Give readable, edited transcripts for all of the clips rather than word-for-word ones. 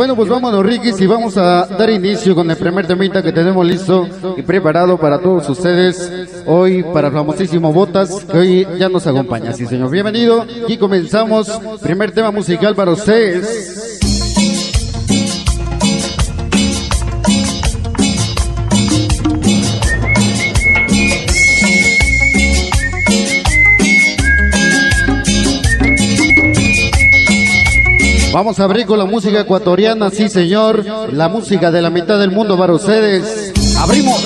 bueno, pues vámonos, Riquis, y vamos a dar inicio con el primer temita que tenemos listo y preparado para todos ustedes hoy, para el famosísimo Botas, que hoy ya nos acompaña. Sí, señor, bienvenido. Y comenzamos, primer tema musical para ustedes. Vamos a abrir con la música ecuatoriana, sí señor, la música de la mitad del mundo para ustedes. ¡Abrimos!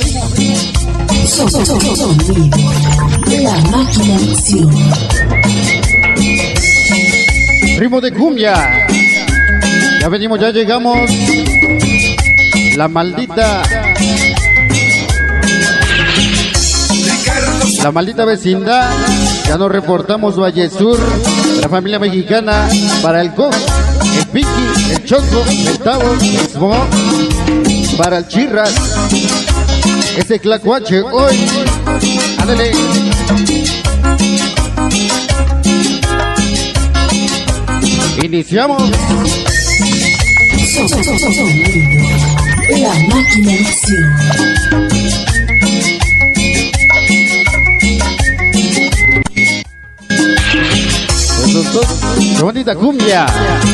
La máquina de acción. Ritmo de cumbia. Ya venimos, ya llegamos. La maldita vecindad. Ya nos reportamos Valle Sur, la familia mexicana, para el Coco, el Pinky, el Choco, el Tavo, el Smoke, para el Chirras, ese Clacuache hoy. Ándale. Iniciamos. La máquina de acción. ¡Qué bonita cumbia!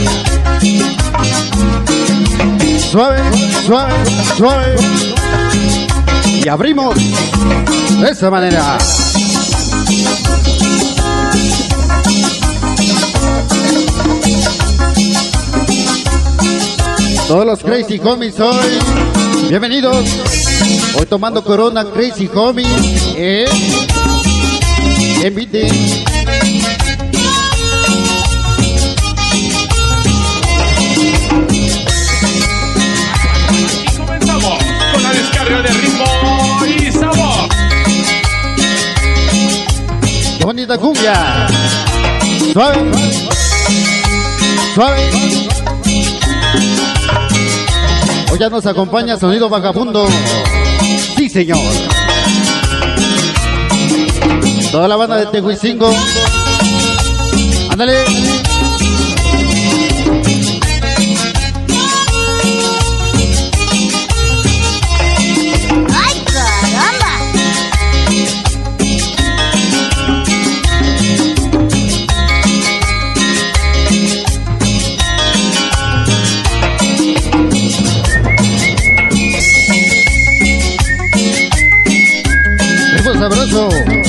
Suave, suave, suave. Y abrimos de esa manera. Todos los Crazy Homies hoy, bienvenidos. Hoy tomando Corona Crazy Homies. Invite. De ritmo y sabor. ¡Qué bonita cumbia! Suave, suave. Hoy ya nos acompaña Sonido Vagabundo. Sí, señor. Toda la banda de Tehuicingo. Ándale. Sabroso.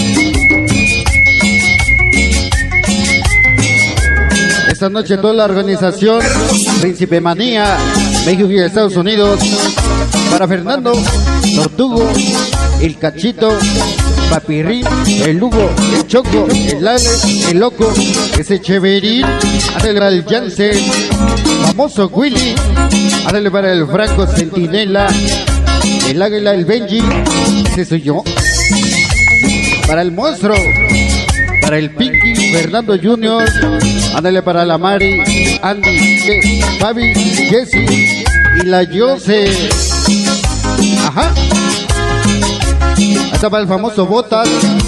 Esta noche toda la organización Príncipe Manía, México y Estados Unidos, para Fernando, Tortugo, el Cachito, Papirrín, el Hugo, el Choco, el Alex, el Loco, ese Cheverín, adele el Jansen, famoso Willy, adele para el Franco Centinela, el Águila, el Benji, ese soy yo. Para el Monstruo, para el Pinky, Fernando Junior, ándale para la Mari, Andy, Fabi, Jessy y la Jose. Ajá. Ahí está para el famoso Botas.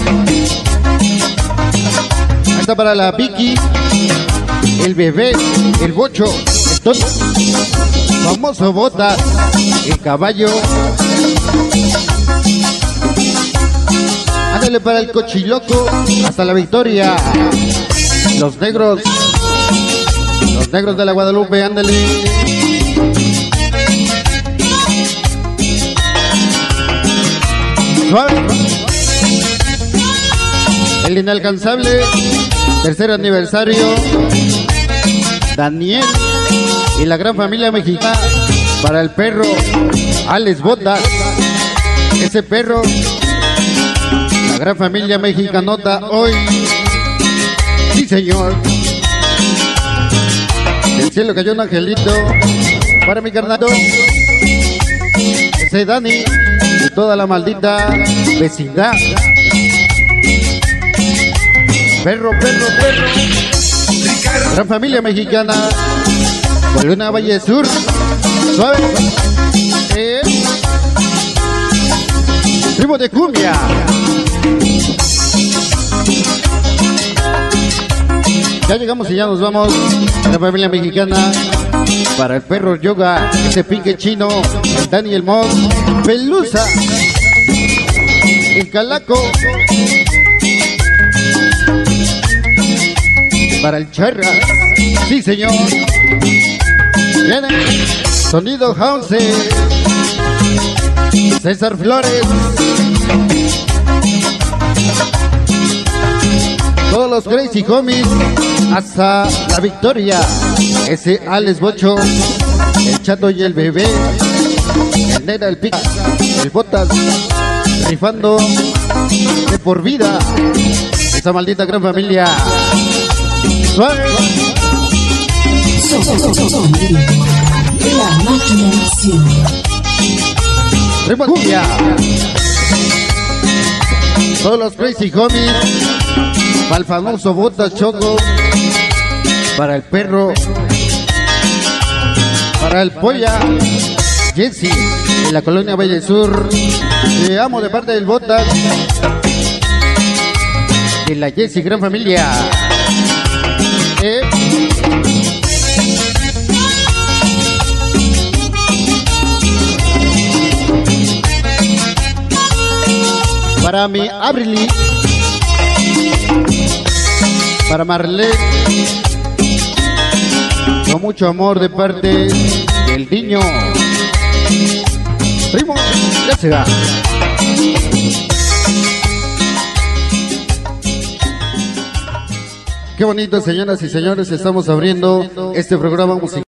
Ahí está para la Vicky, el Bebé, el Bocho, el Toto, famoso Botas, el Caballo. Ándale para el Cochiloco, hasta la Victoria. Los negros de la Guadalupe, ándale. Suave. El inalcanzable, tercer aniversario. Daniel y la gran familia mexicana. Para el perro, Alex Botas. Ese perro. La gran familia mexicanota hoy. Sí, señor. Del cielo cayó un angelito para mi carnado. Ese Dani y toda la maldita vecindad. Perro, perro, perro. Gran familia mexicana. Coluna Valle Sur. Suave. Ritmo de cumbia. Ya llegamos y ya nos vamos. La familia mexicana Para el perro yoga, ese pique chino, el Daniel Mod, Pelusa, el Calaco. Para el Charra, sí señor. Viene Sonido House, César Flores. Todos los Crazy Homies hasta la victoria. Ese Alex Bocho, el Chato y el Bebé, el Nera, el Pic, el Botas, rifando de por vida. Esa maldita gran familia. Suave. Sonido. La máquina de acción. Cumbia. Todos los Crazy Homies. Para el famoso Botas Choco. Para el perro. Para el Polla. Jesse. En la colonia Valle Sur. Te amo de parte del Botas. De la Jesse gran familia. Para mi Abrili, para Marlene, con mucho amor de parte del niño. Primo, ya se va. Qué bonito, señoras y señores, estamos abriendo este programa musical.